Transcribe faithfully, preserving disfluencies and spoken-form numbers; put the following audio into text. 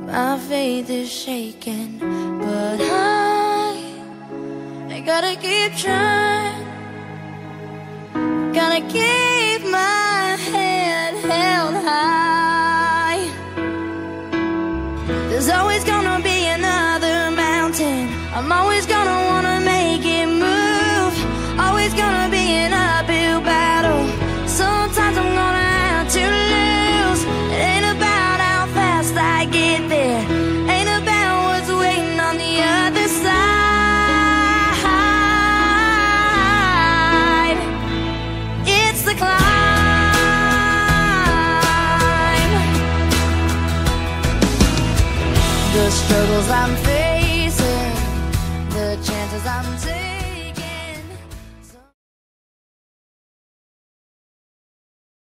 My faith is shaking, but I, I gotta keep trying. Gotta keep my head held high. There's always gonna be another mountain. I'm always gonna wanna make it move. Always gonna be an uphill battle. Sometimes I'm gonna have to lose. It ain't about how fast I get there, ain't about what's waiting on the other side. It's the climb. The struggles I'm facing,